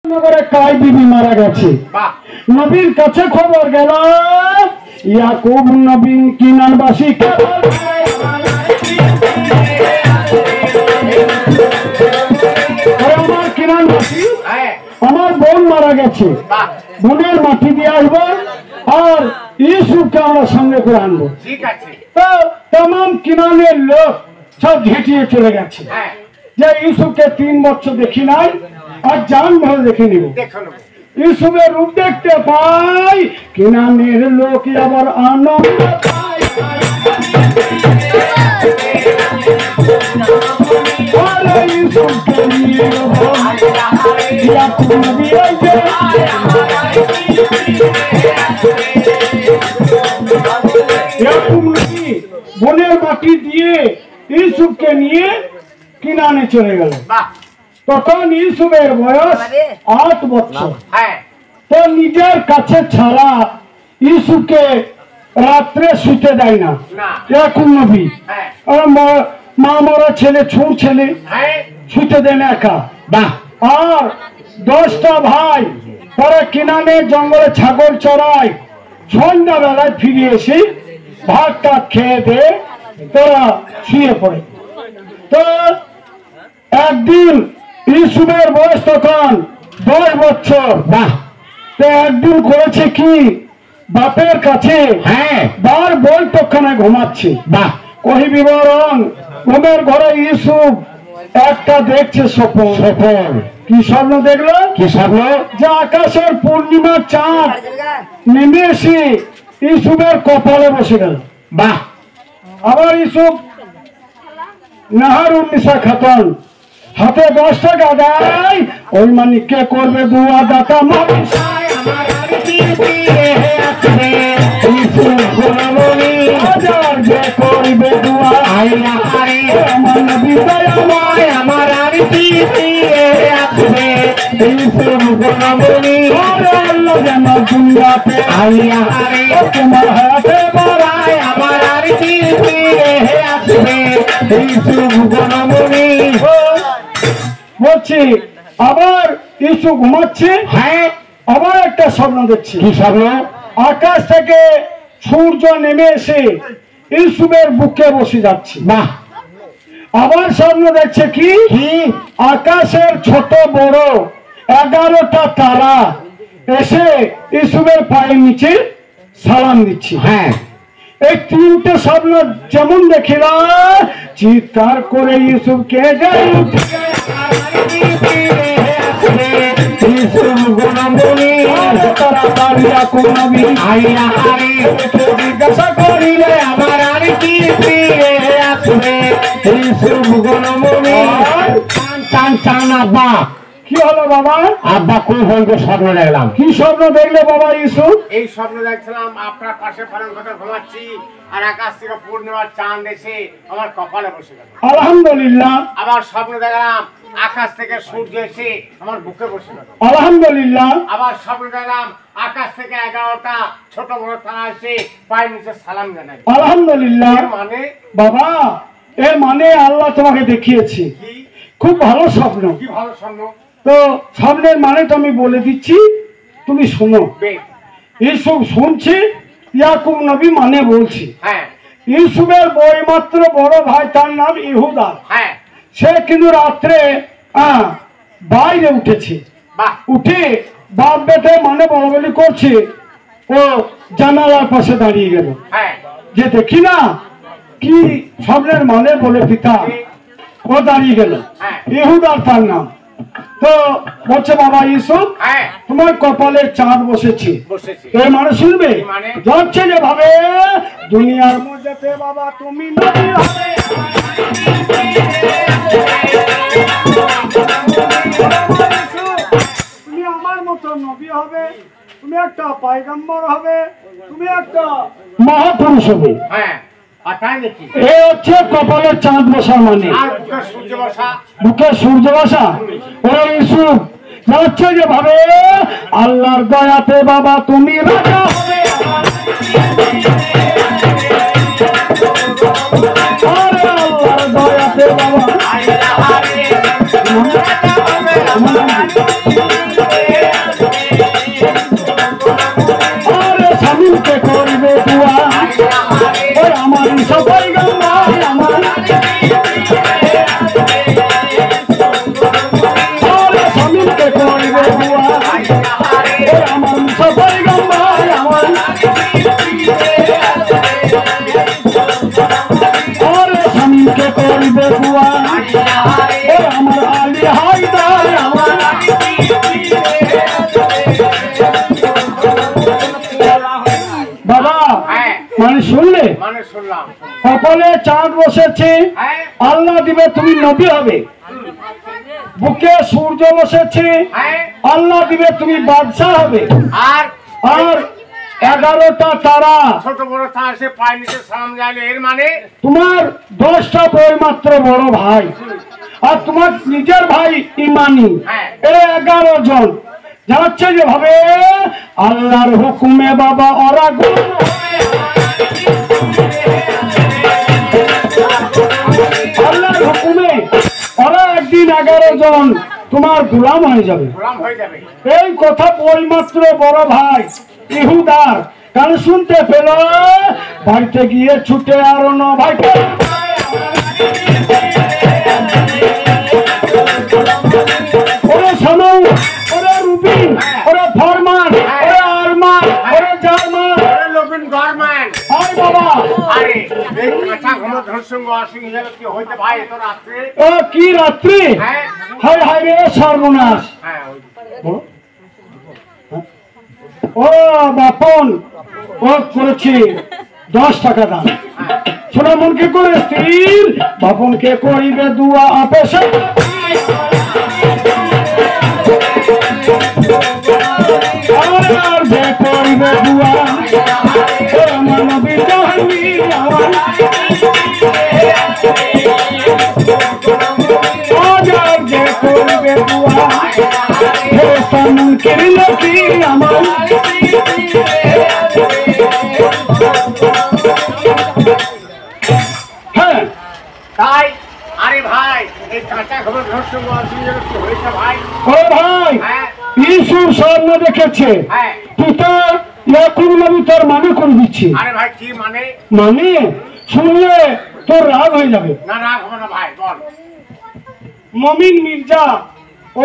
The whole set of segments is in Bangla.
বিবি মারা গেছে। নবীর কাছে খবর গেল, ইয়াকুব নবীন কিনানবাসী আমার কিনানবাসী আমার বোন মারা গেছে, বোনের মাটি দিয়ে আসবো আর ইউসুফকে আমরা সঙ্গে করে আনবো। তো তাম কিনানের লোক সব ঝেঁটিয়ে চলে গেছে যে ইউসুফকে 3 বছর দেখি নাই আর জান ভরে দেখে নিব। ইউসুফের রূপ দেখতে পাই, কিনানের লোক আবার আনন্দ পায়। ইউসুফকে নিয়ে বোনের মাটি দিয়ে ইউসুফকে নিয়ে কিনানে চলে গেল। তখন ইউসুফের বয়স 8 বছর। তো নিজের কাছে ছাড়া ইউসুফকে রাত্রে শুতে দেয় না ইয়াকুব নবী। মা মরা ছেলে, ছোট ছেলে, শুতে দেয় না একা। আর 10টা ভাই তারা কিনানে জঙ্গলে ছাগল চড়ায়, সন্ধ্যাবেলায় ফিরে এসে ভাতটা খেয়ে দিয়ে তারা শুয়ে পড়ে। তো একদিন ইউসুফের বয়স তখন 10 বছর। তো একদিন করেছে কি, বাপের কাছে বার বই তখনে ঘুমাচ্ছে। কহি বিবরণ, ঘুমের ঘরে ইউসুফ একটা দেখছে স্বপ্ন। কি স্বপ্ন দেখলো? কি স্বপ্ন? যে আকাশের পূর্ণিমার চাঁদ নেমে এসে ইউসুফের কপালে বসে গেল। আবার ইউসুফ নাহারুন্নিসা খাতুন হাতে 10টা গাদাই, ওই মানিককে করবে দুয়া দাতা করবে দুয়া আমার নবী আমার আরতি যেন দুনিয়াতে তোমার হাতে বাড়ায় আমার আরতি বলছি। আবার ইউসুফ ঘুমাচ্ছে, আবার একটা স্বপ্ন দেখছি। কি স্বপ্ন? আকাশ থেকে সূর্য নেমে এসে ইউসুফের বুকে বসে যাচ্ছে। আবার স্বপ্ন দেখছে কি, আকাশের ছোট বড় 11টা তারা এসে ইউসুফের পায়ের নিচে সালাম দিচ্ছে। এই 3টে স্বপ্ন যেমন দেখিলাম, চিৎকার করে ইউসুফকে জিজ্ঞাসা করিলে আমার আর কি আব্বা। কি হলো বাবা? আব্বা কোন স্বপ্ন দেখলাম। কি স্বপ্ন দেখলে বাবা ইউসুফ? এই স্বপ্ন দেখছিলাম আপনার পাশে ফারান কথা ঘুমাচ্ছি আর আকাশ থেকে পূর্ণিমার চাঁদ এসে আমার কপালে বসে গেল। আলহামদুলিল্লাহ। আবার স্বপ্ন দেখলাম আকাশ থেকে সূর্য এসে আমার বুকে বসে গেল। আলহামদুলিল্লাহ। আবার স্বপ্ন দেখলাম আকাশ থেকে 11টা ছোট বড় তারা এসে পায়ের নিচে সালাম জানায়। আলহামদুলিল্লাহ। মানে বাবা, এর মানে আল্লাহ তোমাকে দেখিয়েছে। খুব ভালো স্বপ্ন। কি ভালো স্বপ্ন? তো স্বপ্নের মানে তো আমি বলে দিচ্ছি, তুমি শোনো। ইউসুফ শুনছি, ইয়াকুব নবী মানে বলছি। ইউসুফের বইমাত্র বড় ভাই, তার নাম ইহুদা। সে কিন্তু রাত্রে বাইরে উঠেছে। উঠে বাপ বেটে মানে বলাবলি করছে। ও জানালার পাশে দাঁড়িয়ে গেল যে দেখি না কি স্বপ্নের মানে বলে পিতা। ও দাঁড়িয়ে গেল, ইহুদার তার নাম। তো বলছে বাবা ইউসুফ, তোমার কপালে চাঁদ বসেছে। এর মানে শুনবে যাচ্ছে যেভাবে দুনিয়ার মধ্যে বাবা তুমি নবী হবে, তুমি আমার মতো নবী হবে, তুমি একটা পয়গম্বর হবে, তুমি একটা মহাপুরুষ হবে। এ হচ্ছে কপালের চাঁদ বসা মানে, বুকে সূর্য বসা। ও ইউসুফ যাচ্ছে যেভাবে আল্লাহর দয়াতে বাবা তুমি রাজা হবে। আল্লাহর দয়াতে বাবা মানে শুনলে? মানে শুনলাম। কপালে চাঁদ বসেছে, আল্লাহ দিবে তুমি নবী হবে। বুকে সূর্য বসেছে, আল্লাহ দিবে তুমি বাদশাহ হবে। আর 11টা তারা, ছোট বড় তারা সে পায়ের নিচে সালাম জানালে, এর মানে তোমার 10টা বই মাত্র বড় ভাই, আর তোমার নিজের ভাই ইমানি, এর 11 জন যাচ্ছে যেভাবে আল্লাহর হুকুমে বাবা ওরা আল্লাহর হুকুমে ওরা একদিন 11 জন তোমার গোলাম হয়ে যাবে। এই কথা বই মাত্র বড় ভাই ইহুদার কানে শুনতে পেল, বাড়িতে গিয়ে ছুটে আরো ন ভাই ওরে শোনো, ওরে রুবিন, ওরে ফরমান, ওরে আরমান, ওরে জার্মান, ওরে লবিন গরমান। হাই বাবা, আরে এই কাঁচা ঘন ধর্ষণ অসিং হিসাবে কি হইতে ভাই এত রাত্রে? ও কি রাত্রি? হাই হাই রে সর্বনাশ। ও বাপন, ও করেছি 10 টাকা দাম। সোনা মনকে করে স্থির, বাপনকে করিবে দুয়া আপেশে। আর যে করিবে দুয়া আমার নবী জাহানি আমার, আর যে করিবে দুয়া ফেরেশতা মুনকির নবী আমার। হ্যাঁ তাই। আরে ভাই এই কাঁচা খবর ধর্ষণ অসিং হিসাবে কি হয়েছে ভাই? ও ভাই ইসুর স্বপ্ন দেখেছে, তুই তো ইয়াকুব নবী তোর মানে করে দিচ্ছি। আরে ভাই কি মানে? মানে শুনলে তোর রাগ হয়ে যাবে। না রাগ হবে না ভাই, বল। মমিন মির্জা ও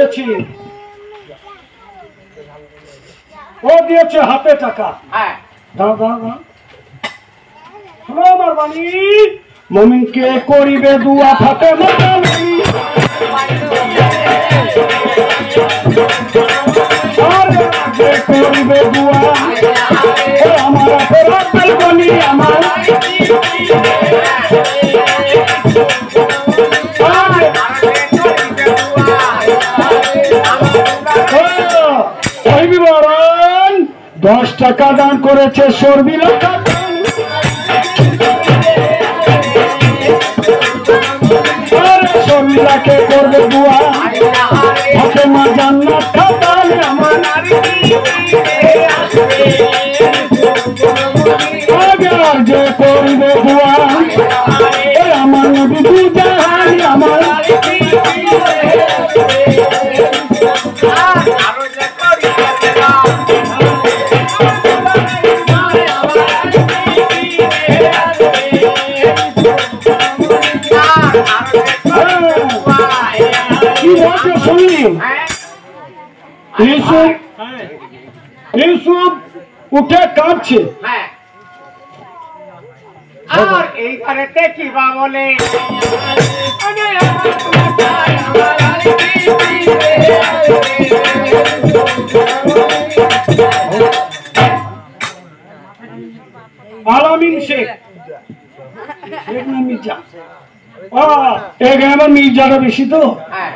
দিয়েছে হাতে টাকা। দাও দাও দাও, শোনো আমার বাণী, মমিনকে করিবে দুয়া ফাতে মাতালি, যে করিবে দুয়া আমার অপরাধ বলি আমার। ওই বিবরণ 10 টাকা দান করেছে সর্বি লক্ষ, সর্বিলাকে করবে দুয়া ফাতেমা জান্নাত খাতালে আমার। আগার যে করবে দুয়া আমার নবী দু জাহান আমার। কি বলছে শুনি? ইউসুফ উঠে কাঁদছে। আর এই ঘরেতে কি বা বলে? আলামিন শেখ মির্জা, এখানে মির্জাটা বেশি তো।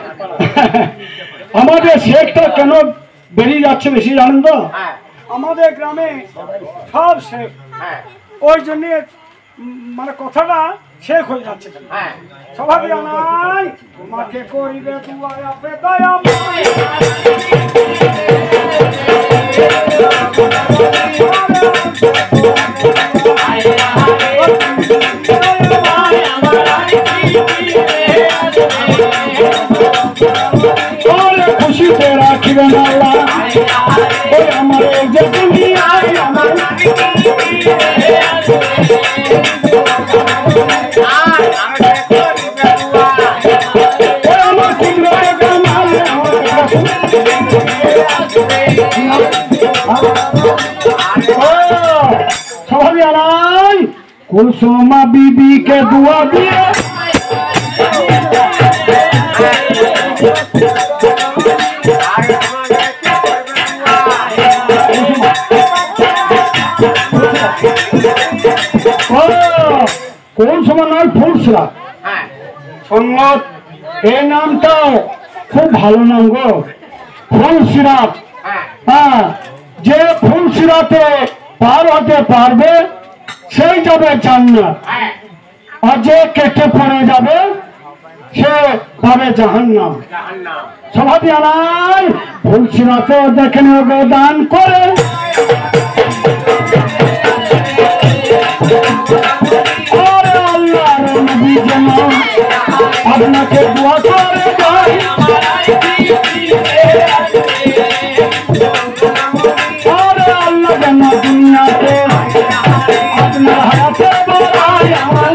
আমাদের শেখটা কেন বেরিয়ে যাচ্ছে বেশি জানেন তো? আমাদের গ্রামে সব শেখ, ওই জন্য মানে কথাটা শেখ হয়ে যাচ্ছে। সবাই জানাই মাকে করিবে দুয়া আপে দয়া খুশিতে রাখিবেন আল্লাহ আমার আমার সবাই জানাই কুলসুমা বিবি কে দুয়া দিয়ে ফুলসিরাত। সঙ্গত এই নামটাও খুব ভালো নাম গো, ফুলসিরাত। হ্যাঁ, যে ফুলসিরাতে পার হতে পারবে সেই যাবে জান্নাত, আর যে কেটে পড়ে যাবে সে পাবে জাহান্নাম। সভাপতি আলাই ফুলসিরাতে দেখেন দান করে, আল্লাহর নবী যেন আপনাকে দোয়া করে যায়। আল্লাহ যেন দুনিয়াতে আপনার হায়াতে বাড়ায় আমার।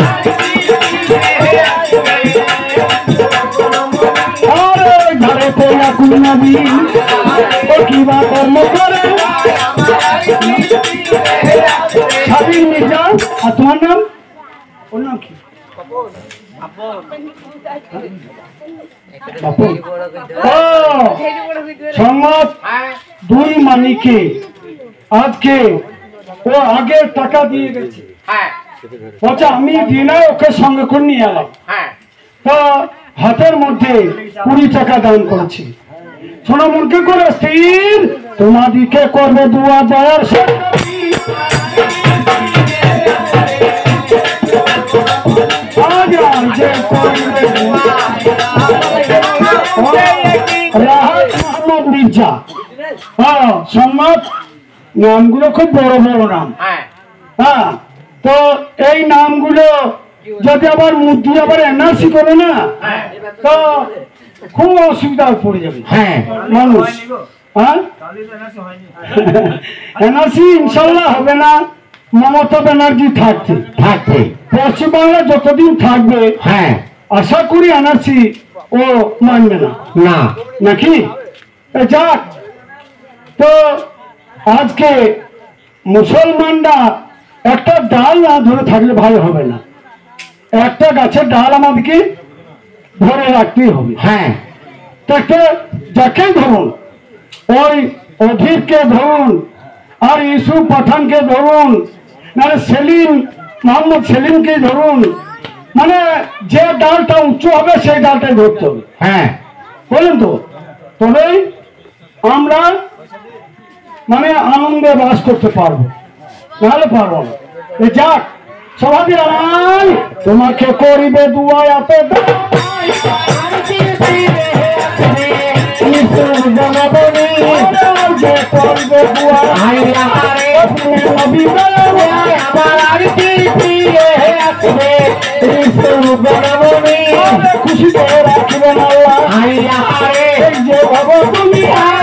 ঘরে পেয়া কোন নবী ও কিবা কর্ম করে। সাবির মির্জা, আর তোমার নাম? ওর নাম কি? সংগত দুই মানিকে আজকে ও আগের টাকা দিয়ে গেছে, বলছে আমি দিনে ওকে সঙ্গে করে নিয়ে এলাম, তা হাতের মধ্যে 20 টাকা দান করেছি। শোনো মনকে করে স্থির, তোমাদিকে করবে দুয়া দয়ার মোহাম্মদ মির্জা। সম্মত নামগুলো খুব বড় বড় নাম। হ্যাঁ, তো এই নামগুলো যদি আবার মুদ্রি আবার এনআরসি করে না তো খুব অসুবিধায় পড়ে যাবে মানুষ। হ্যাঁ, এনআরসি ইনশাল্লাহ হবে না, মমতা ব্যানার্জি থাকতে পশ্চিমবাংলা যতদিন থাকবে আশা করি এনআরসি ও মানবে না নাকি। যাক, তো আজকে মুসলমানরা একটা ডাল না ধরে থাকলে ভালো হবে না, একটা গাছের ডাল আমাদেরকে ধরে রাখতেই হবে। তাকে যাকেই ধরুন, ওই অধীরকে ধরুন, আর ইউসুফ পাঠানকে ধরুন, মানে মোহাম্মদ সেলিমকে ধরুন, মানে যে ডালটা উঁচু হবে সেই ডালটাই ধরতে হবে। বলেন তো, তবেই আমরা মানে আনন্দে বাস করতে পারবো, নাহলে পারবো না। যাক, সভাপতি আলাই তোমাকে করিবে দুয়ায় আপে খুশি করে রাখবেন আল্লাহ। যে ভাবো তুমি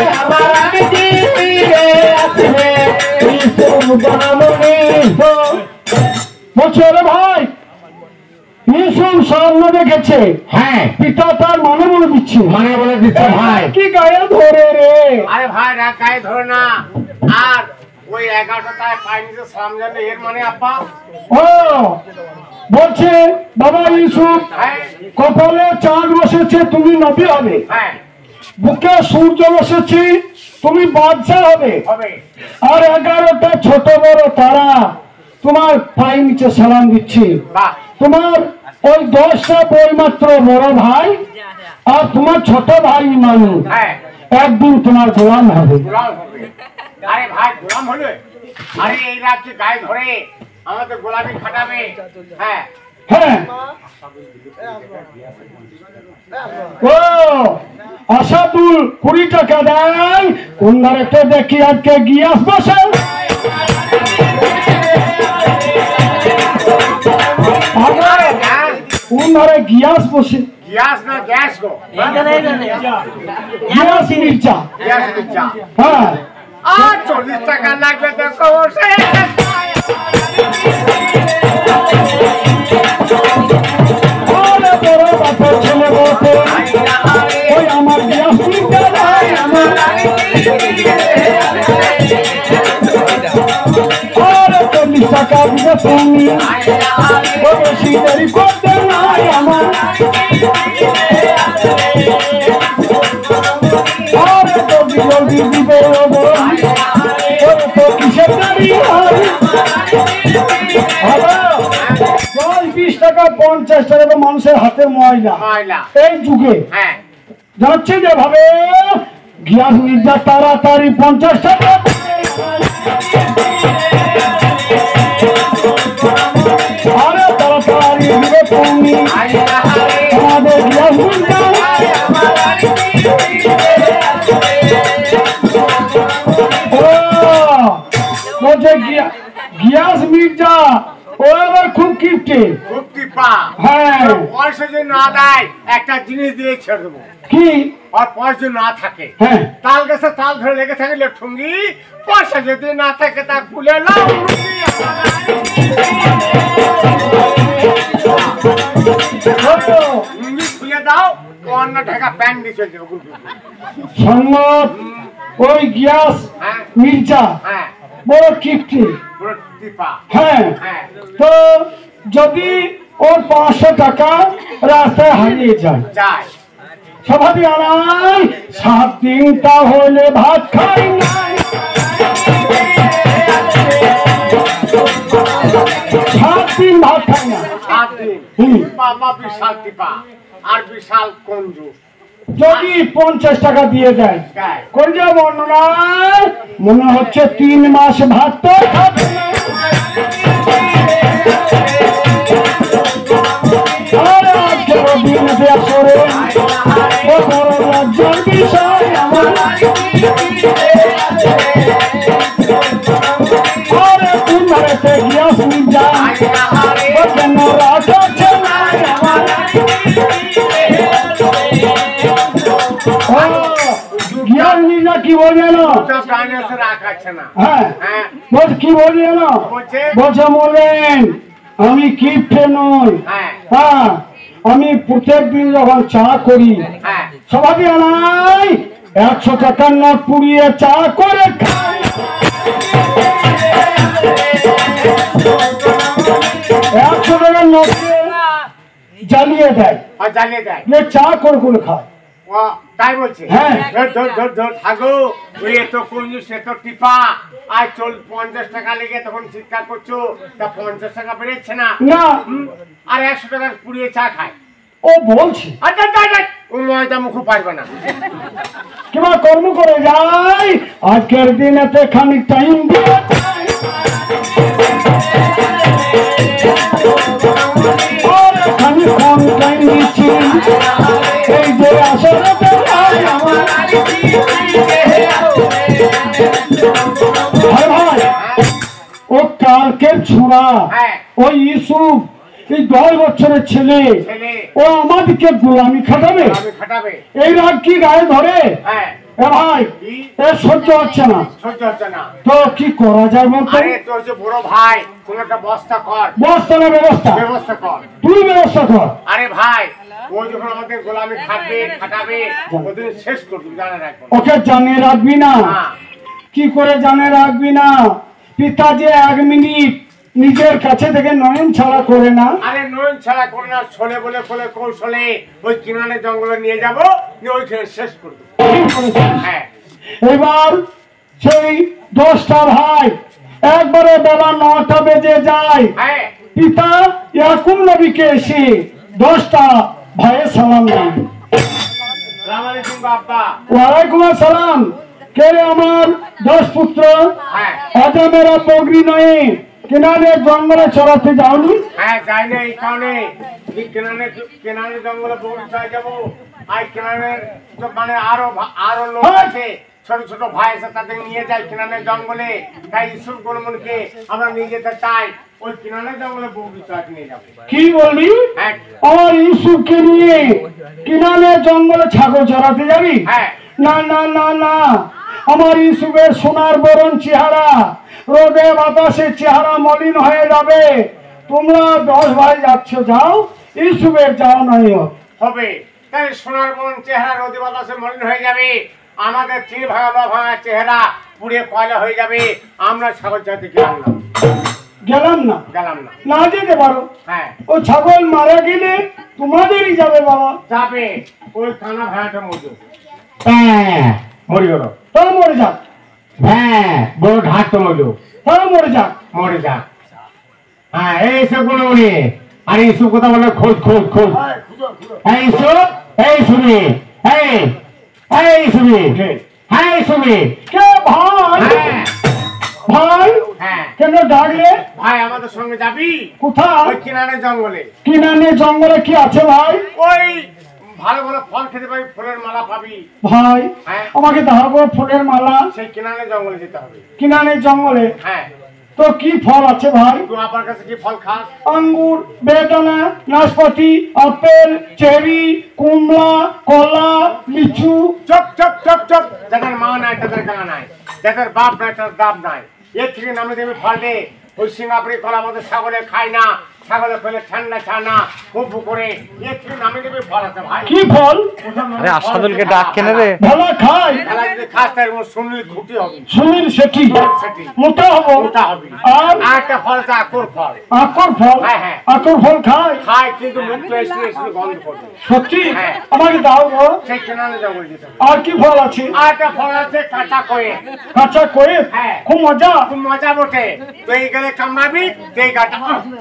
বছর ভাই ইউসুফ স্বপ্ন দেখেছে, পিতা তার মনে বলে দিচ্ছে ভাই কি গায়ে ধরে রে। আরে ভাই গায়ে ধরে না, আর ওই 11টায় পাইনি যে সামনে এর মানে আপা ও বলছে বাবা ইউসুফ কপালে চাঁদ বসেছে তুমি নবী হবে, বুকে সূর্য বসেছে তুমি বাদশা হবে, আর 11টা ছোট বড় তারা তোমার পায়ের নিচে সালাম দিচ্ছি। তোমার ওই 10টা বই মাত্র বড় ভাই আর তোমার ছোট ভাই মানুষ একদিন তোমার গোলাম হবে। আরে ভাই গোলাম হলে আরে এই রাজ্যে গায়ে ধরে আমাদের গোলামি খাটাবে। ও আশাদুল 20 টাকা দেয়, কোন ধারে দেখি আজকে গিয়াস বসে। কোন ধারে গিয়াস বসে? গ্যাস না গ্যাস গো, গিয়াস মির্জা। হ্যাঁ, আর 40 টাকা লাগবে তো কবসে। ছেলে বলতে ওই আমার গিয়াস মির্জা ভাই আমার টাকা দিবে তুমি বেশি দেরি করতে নাই আমার। জলদি দিবে তো কিসের দেরি হয়। 20 টাকা 50 50 টাকা তো মানুষের হাতে ময়লা এই যুগে যাচ্ছে যেভাবে গিয়াস মির্জা তাড়াতাড়ি 50 টাকা আরে তাড়াতাড়ি দিবে তুমি আমাদের গিয়াস মির্জা বলছে গিয়াস মির্জা ও আবার খুব কিপটে খুব টিপা হ্যাঁ পয়সা যদি না দেয় একটা জিনিস দিয়ে ছেড়ে দেবো কি আর পয়সা না থাকে হ্যাঁ তাল গাছে তাল ধরে লেগে থাকলে ঠুঙ্গি পয়সা যদি না থাকে তা খুলে নাও লুঙ্গি খুলে দাও অন্য ঢাকা প্যান্ট দিয়ে চলে যাবো সঙ্গত ওই গিয়াস মির্জা বড় কিপটে হ্যাঁ তো যদি ওর 500 টাকা রাস্তায় হারিয়ে যায় সভাপতি আনাই 7 দিন তাহলে ভাত খাই নাই 7 দিন ভাত খাই না 7 দিন বাবা বিশাল টিপা আর বিশাল কঞ্জুস যদি 50 টাকা দিয়ে দেয় কোন যে বর্ণনা মনে হচ্ছে 3 মাস ভাত তো খাবে না আরে আজকের দিন বেসরে ও বড় লজ্জার বিষয় আমার আরে তুমি মারেতে গিয়াস মির্জা ও কেন রাত আছে না আমার গিয়াস মির্জা কি বলে না হ্যাঁ বল কি বলে না বলছে বলেন আমি কিপটে নই হ্যাঁ আমি প্রত্যেক দিন যখন চা করি সবাই আনাই 100 টাকার নোট পুড়িয়ে চা করে খাই 100 টাকার নোট জ্বালিয়ে দেয় চা করে করে খায় তাই বলছে হ্যাঁ থাকো ওই এত কঞ্জুস এত টিপা আর 50 টাকা লেগে তখন চিৎকার করছো তা 50 টাকা বেড়েছে না আর 100 টাকা পুড়িয়ে চা খায় ও বলছে ও ময়দা মুখো পারবে না কিংবা কর্ম করে যাই আজকের দিনেতে খানিক টাইম দিয়ে খানিক কম টাইম দিচ্ছি এই যে আসলে ভাই ও কালকের ছোড়া ওই ইউসুফ এই 10 বছরের ছেলে ও আমাদেরকে গোলামি খাটাবে এই রাগ কি গায়ে ধরে ভাই সহ্য হচ্ছে না তো কি করা যায় বলতো বড় ভাই কোন একটা বস্তা কর ব্যবস্থা কর তুই ব্যবস্থা কর আরে ভাই ও যখন আমাদের গোলামি খাটাবে ওদের শেষ করবি জানা রাখবো ওকে জানিয়ে রাখবি না কি করে জানিয়ে রাখবি না পিতা যে 1 মিনিট নিজের কাছে থেকে নয়ন ছাড়া করে না আরে নয়ন ছাড়া করে না ছলে বলে ফলে কৌশলে ওই কিনারে জঙ্গলে নিয়ে যাব ওইখানে শেষ করব হ্যাঁ এবার সেই 10টা ভাই একবারে বেলা 9টা বেজে যায় পিতা ইয়াকুব নবীকে এসে 10টা ভাইয়ের সালাম দেন আসসালামু আলাইকুম বাবা ওয়ালাইকুম আসসালাম কে রে আমার 10 পুত্র আজ মেরা পগরি নয় কিনারে জঙ্গলে চড়াতে যাওনি যাই না এই কারণে কিনারে জঙ্গলে বগরি চড়াই যাবো আর কিনারে মানে আরো লোক আছে ছোট ছোট ভাই আছে তাদের নিয়ে যায় কিনারে জঙ্গলে তাই ইসুর গুণমনকে আমরা নিয়ে যেতে চাই ওই কিনারে জঙ্গলে বগরি চড়াতে নিয়ে যাবো কি বললি আমার ইউসুফকে নিয়ে কিনারে জঙ্গলে ছাগল চড়াতে যাবি না না না না আমার ইউসুফের সোনার বরণ চেহারা রোদে বাতাসে চেহারা মলিন হয়ে যাবে তোমরা 10 ভাই যাচ্ছ যাও ইউসুফের যাও নাই হবে তাই সোনার বরণ চেহারা রোদে বাতাসে মলিন হয়ে যাবে আমাদের 3 ভাঙা ভাঙা চেহারা পুড়ে কয়লা হয়ে যাবে আমরা ছাগল চড়াতে গেলাম না না যেতে পারো ও ছাগল মারা গেলে তোমাদেরই যাবে বাবা যাবে ওই কানা ভাড়াটা মজুর মরে গেল তাহলে মরে যাক বড় ঢাক তো মজুর তাহলে মরে যাক এই সব গুলো উনি আরে ইসু কথা বলে খোঁজ খোঁজ খোঁজ এই ইসু এই সুমি এই এই সুমি হ্যাঁ সুমি কে ভাই ভাই কেন ডাকলে ভাই আমাদের সঙ্গে যাবি কোথায় ওই কিনারে জঙ্গলে কিনারে জঙ্গলে কি আছে ভাই ওই ভালো ভালো ফল খেতে পাবি ফুলের মালা পাবি ভাই আমাকে দেখাবো ফুলের মালা সেই কিনারে জঙ্গলে যেতে হবে কিনারে জঙ্গলে হ্যাঁ তো কি ফল আছে ভাই তুই আপনার কাছে কি ফল খাস আঙ্গুর বেদানা নাশপাতি আপেল চেরি কুমড়া কলা লিচু চপ চপ চপ চপ যাদের মা নাই তাদের গা নাই যাদের বাপ নাই তাদের দাব নাই এর থেকে নামে দেবে ফল দে ওই সিঙ্গাপুরি কলা আমাদের ছাগলে খায় না ছাগলে ফেলে ঠান্ডা ছানা খুব করে এর থেকে নামে দেবে ফল আছে ভাই কি ফল আরে আসাদুলকে ডাক কেনে রে ভালো খাই খেলা যদি খাস তার শুনলে খুঁটি হবে সুনীল সেটি সেটি মোটা হবো মোটা হবে আর আর একটা ফল আছে আকর ফল আকর ফল হ্যাঁ। আকর ফল খাই খায় কিন্তু মুখটা এসে এসে গন্ধ করবে সত্যি হ্যাঁ। আমাকে দাও গো সেই কেনানে জঙ্গল যেতে হবে আর কি ফল আছে আর একটা ফল আছে কাঁচা কয়ে কাঁচা কয়ে হ্যাঁ। খুব মজা খুব মজা বটে তুই গেলে কামড়াবি তুই গাটা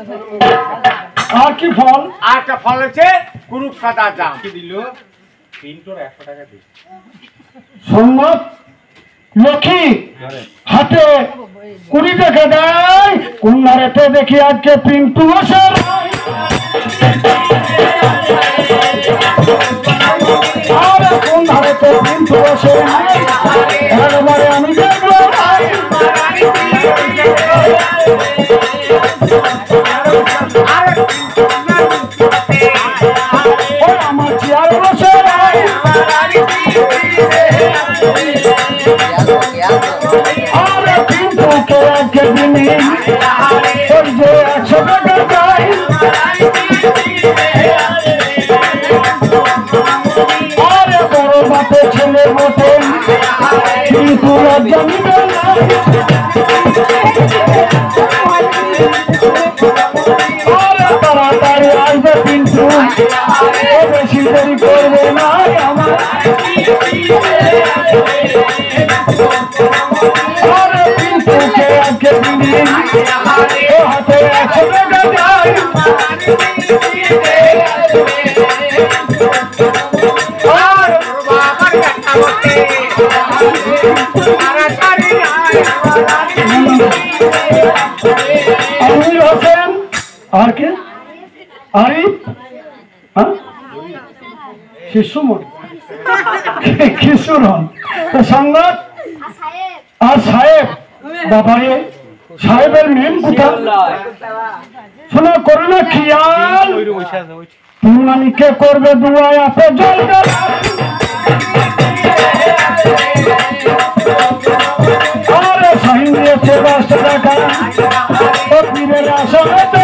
আর কি ফল আর একটা ফল আছে কুরুপ সাদা জাম সম্মত লক্ষ্মী হাতে 20 টাকা দেয় কুন্নারেতে দেখি আজকে পিন্টু বসে আরে কোন ধারেতে পিন্টু বসে একবারে আমি দেখবো আমার চেয়ার বসে আরে কিন্তু কে দিনে ওই যে 100 টাকা চাই আরে বড় বাপে ছেলে মতে কিন্তু লজ্জা নিবে না আরে তাড়াতাড়ি আসবে কিন্তু বেশি দেরি করবে না আমার আরে কিন্তু কে আজকে দিনে ও হাতে 100 টাকা চাই আর বাবার গাটা বটে তাড়াতাড়ি আমির হোসেন আর কে আরিফ শিশুমন কিশোরন তো সঙ্গত আর সাহেব বাবারে সাহেবের মেন কোথা শোনো করো না খেয়াল তুমি নানিকে করবে দুয়ায় আপে জল আরে সাইন দিয়েছে 10 টাকা ও পীরের আসলে তো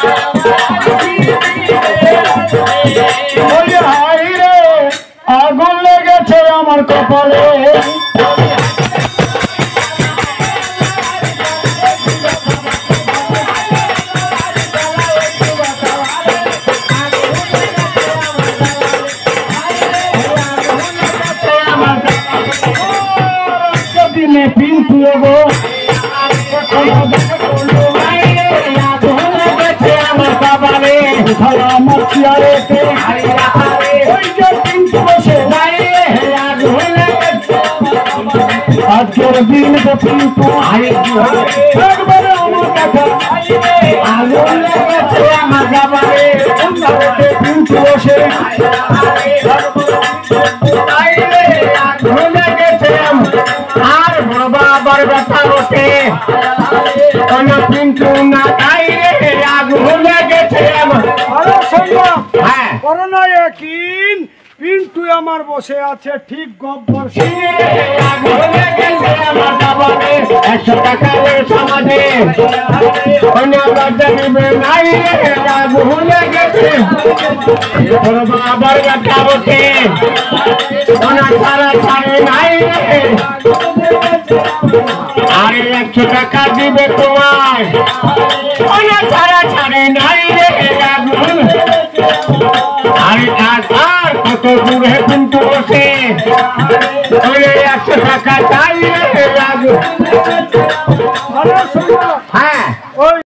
ওই হাই রে আগুন লেগেছে আমার কপালে দিনে পিন্টু গো আমার বাবারে আমার চেয়ারেতে ওই যে পিন্টু বসে আজকের দিন পিন্টু একবারে আমার দেখা আগুন লেগেছে আমার বাবারে পিন্টু বসে আর বড় বাবার ব্যথা বসে কিন্তু না তাই রে আগুন লেগেছে আমার হ্যাঁ করোনা একদিন পিন্টু আমার বসে আছে ঠিক গব্বর 100 টাকা সমাজে নাই ভুলে গেছে বাবার ব্যথা বসে ছাড়া ছাড়ে নাই আরে 100 টাকা দিবে তোমায় ছাড়া ছাড়ে নাই রে আরে আর কত দূরে কিন্তু বসে 100 টাকা চাই